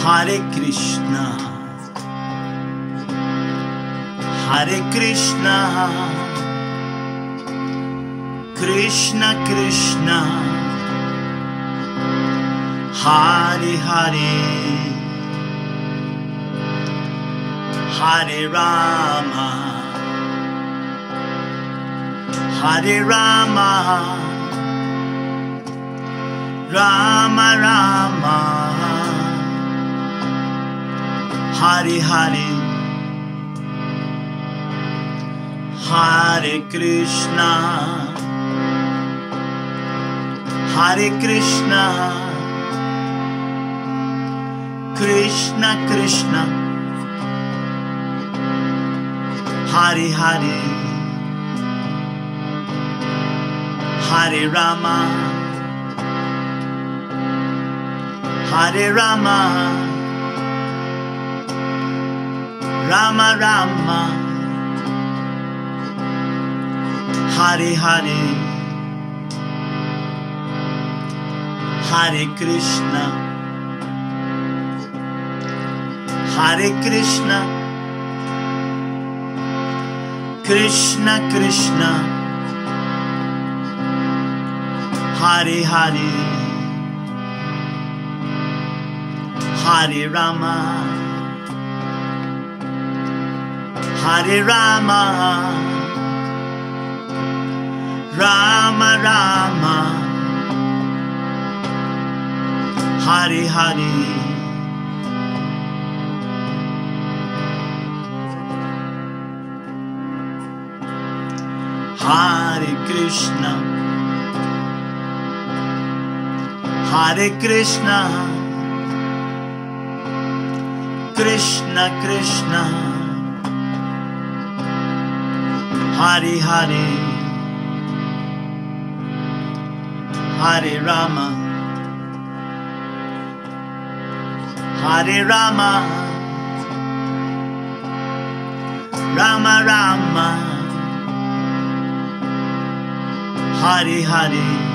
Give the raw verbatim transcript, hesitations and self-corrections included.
Hare Krishna, Hare Krishna, Krishna Krishna, Hare Hare, Hare Rama, Hare Rama, Rama Rama, Hare Hare, Hare Krishna, Hare Krishna, Krishna Krishna, Hare Hare, Hare Rama, Hare Rama, Rama Rama, Hare Hare, Hare Krishna, Hare Krishna, Krishna Krishna, Hare Hare, Hare Rama, Hare Rama, Rama Rama, Hare Hare, Hare Krishna, Hare Krishna, Krishna Krishna, Hare Hare, Hare Rama, Hare Rama, Rama Rama, Hare Hare,